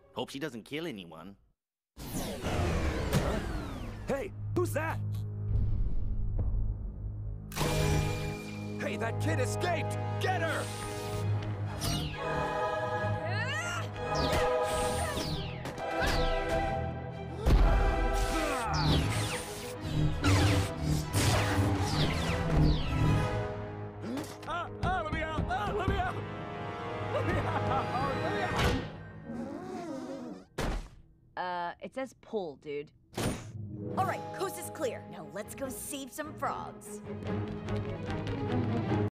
Hope she doesn't kill anyone. Hey, who's that? Hey, that kid escaped! Get her! Let me out! Let me out! Let me out! It says pull, dude. All right, coast is clear. Now let's go save some frogs.